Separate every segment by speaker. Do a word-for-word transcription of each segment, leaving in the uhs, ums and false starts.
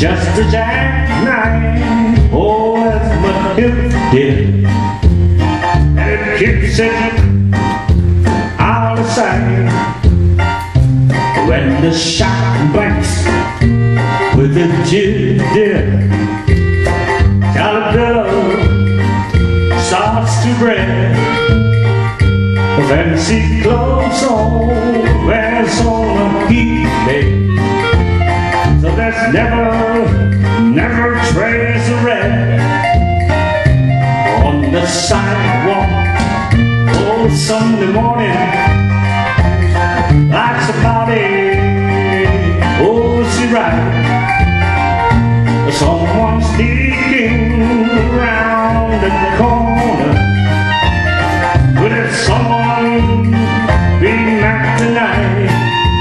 Speaker 1: just a jackknife. Oh, that's what it did. And it keeps it out of sight. When the shot blanks with the jib dip, caterpillar starts to bread. Fancy clothes on, wears on a heat day. So there's never, never trace of red on the sidewalk. Oh, Sunday morning, like somebody, oh, she right. Someone sneaking around the corner. Could have someone be Mack the Knife?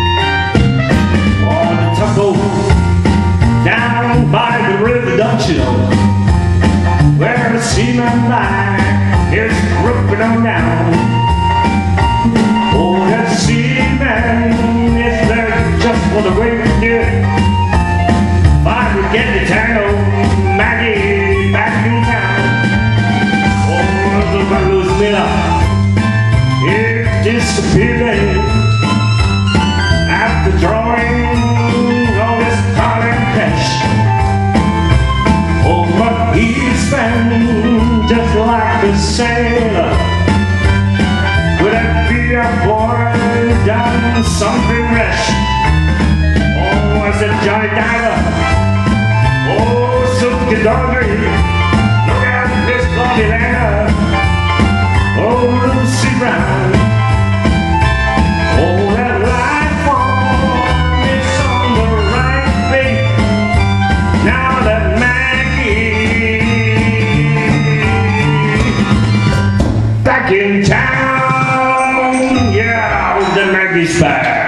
Speaker 1: Or the taco down by the river, don't you know, where the seaman line is crooked on down. Oh, that seaman is there just for the way to do it. If I could get the town of Maggie back in town. Oh, the Blues Miller, it disappeared after drawing all this cotton cash. Oh, but he's been just like a sailor. Could that be a boy done something rash? Oh, was it Johnny Diver? Oh, Silky Doggery, look out this bloody land. Oh, Lucy Brown, oh, that life form is on the right way. Now that Maggie back in town, yeah, the Maggie's back.